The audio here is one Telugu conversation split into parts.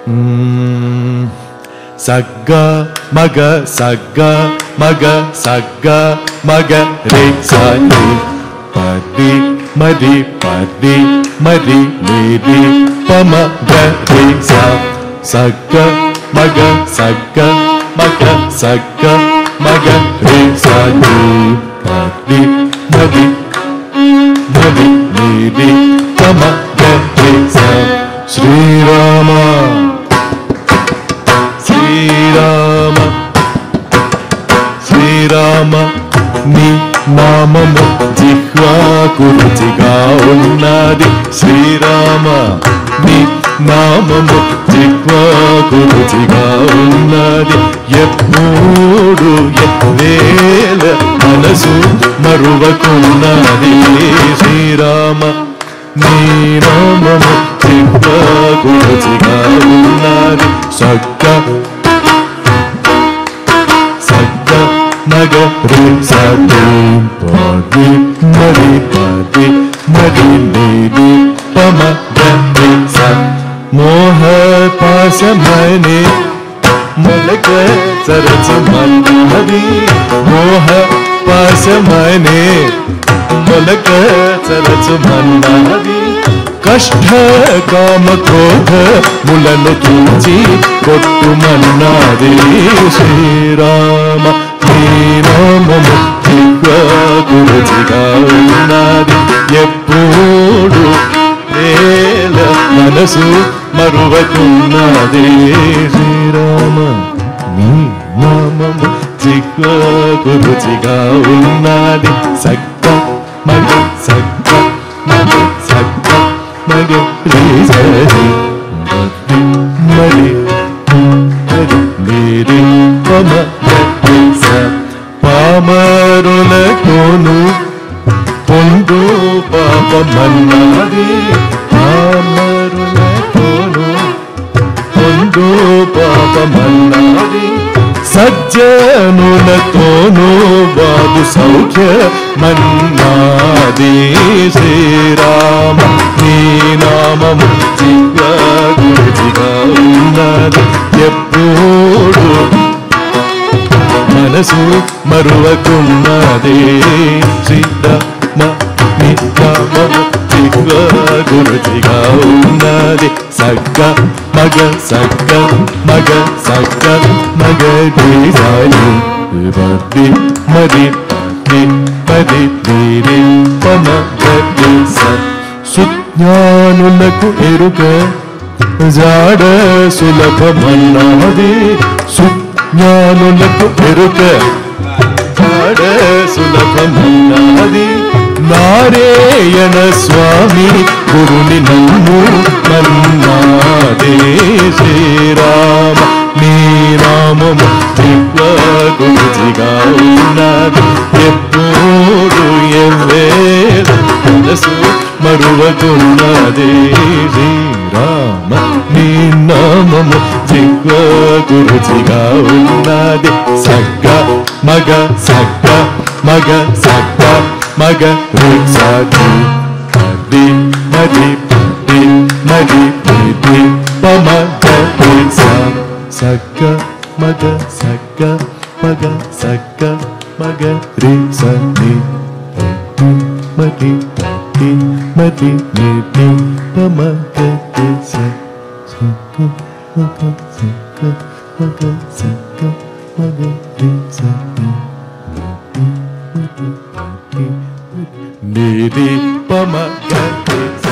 సగ్గా మగ సగ్గా మగ సగ్గా మగ రే సని పది మది పది మది నిది పమ గ రే సా సగ్గా మగ సగ్గా మగ సగ్గా మగ రే సని పది మది మది నిది పమ గ రే సా శ్రీరామ శ్రీరామ శ్రీరామ నీ నామము జిహ్వాకు రుచిగా ఉన్నది శ్రీరామ నీ నామము జిహ్వాకు రుచిగా ఉన్నది ఎప్పుడు ఎవేళ మనసు మరువకున్నది శ్రీరామ నీ నామము జిహ్వాకు రుచిగా ఉన్నది సగ్గ సగ్గ మగ రే సని పది మరి పది మరి నిది పమ గ రే సా మోహ పాశమనే మలక సరచ మన్నది మోహ పాశమనే మలక సరచ మన్నది కష్ట కామ క్రోధ ములను తుంచి కొట్టుమన్నది శ్రీరామ నీ నామము జిహ్వాకు రుచిగా ఉన్నది ఎప్పుడు వేళ మనసు మరువకున్నది శ్రీరామ నీ నామము జిహ్వాకు రుచిగా ఉన్నది సగ్గ మగ సగ్గ మగ సగ్గ మగ రే సని మరి మరి నిది పమ గ రే సా పామరులకును పొందు పాపమన్నది పామరులకును పొందు పాపమన్నది సజ్జనులతోనూ బాగు సౌఖ్యమన్నది శ్రీరామ నీ నామము జిహ్వాకు రుచిగా ఉన్నది ఎప్పుడు మనసు మరువకున్నది శ్రీరామ నీ నామము జిహ్వాకు రుచిగా ఉన్నది సగ్గ మగ సగ్గ మగ సగ్గ మగ రే సని పది మది పది మది నిది పమ గ రే సా సుజ్ఞానులకు ఎరుక జాడ సులభమన్నది సుజ్ఞానులకు ఎరుక జాడ సులభమన్నది నారాయణ స్వామి గురుని నన్ను మన్నాదే శ్రీరామ నీ నామము జిహ్వాకు రుచిగా ఉన్నది ఎప్పుడు ఎవేళ మనసు మరువకున్నది శ్రీరామ నీ నామము జిహ్వాకు రుచిగా ఉన్నది సగ్గ మగ సగ్గ మగ సగ్గ మగ రే సని పది మది పది మది నిది పమ గ రే సా సగ్గ మగ సగ్గ మగ సగ్గ మగ రే సని పది మది పది నిది పమ గ రే సా సగ్గ మగ సగ్గ మగ సగ్గ మగ రే సని నిది పమ గ రే సా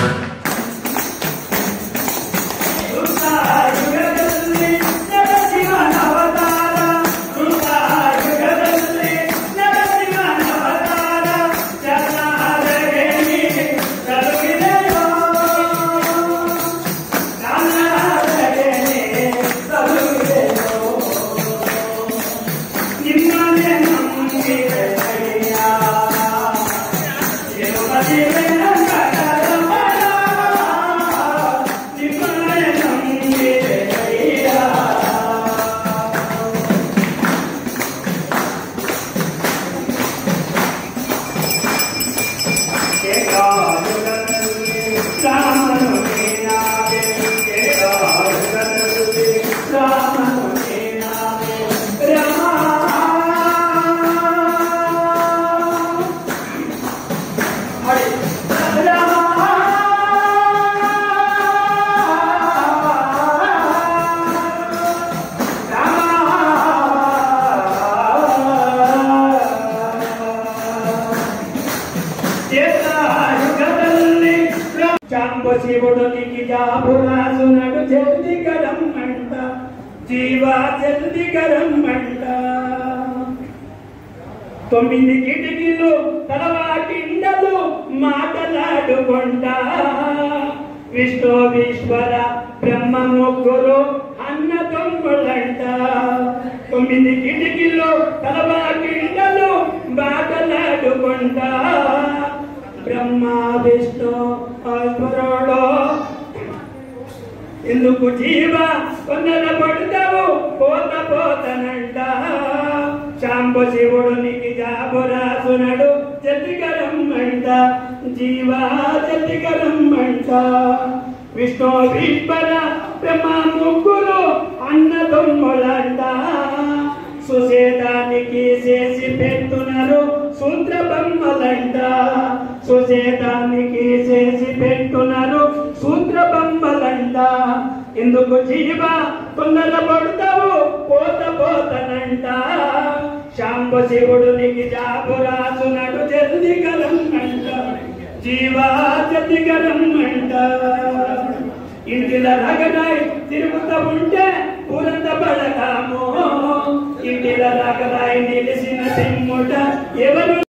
Thank you. జీవా జల్ది గరమ్మంట 9 కిటికీలు తలవాకిండలు మాటలాడుకుంటా విష్ణు ఈశ్వర బ్రహ్మ ముగ్గురు అన్న తమ్ముళ్ళంట 9 కిటికీలు తలవాకిండలు మాటలాడుకుంటా బ్రహ్మ విష్ణు ఈశ్వరుడు ఎందుకు జీవ కొందర పడతావు పోతనంట శాంబ శివుడునికి జాబురాసునడు జతికరమ్మంట జీవా జతికరమ్మంట విష్ణు ఈశ్వర బ్రహ్మ ముగ్గురు అన్న తమ్ములంట సుసేతానికి చేసి పెట్టున్నారు సూత్ర బొమ్మలంట సుసేతానికి చేసి పెట్టున్నారు సూత్ర బొమ్మలంట ఎందుకు జీవ కొందర పడతావు పోతనంట శాంబ శివుడునికి జాబురాసునడు జల్ది గరమ్మంట జీవా జల్ది గరమ్మంట ఇంటిల రగడాయి తిరుగుతూ ఉంటే పూరంత పడతాము ఇంటిల రగడాయి నిలిసిన సిమ్ముట ఎవరు